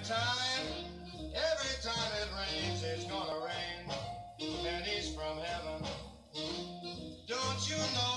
every time it rains, it's gonna rain pennies from heaven. Don't you know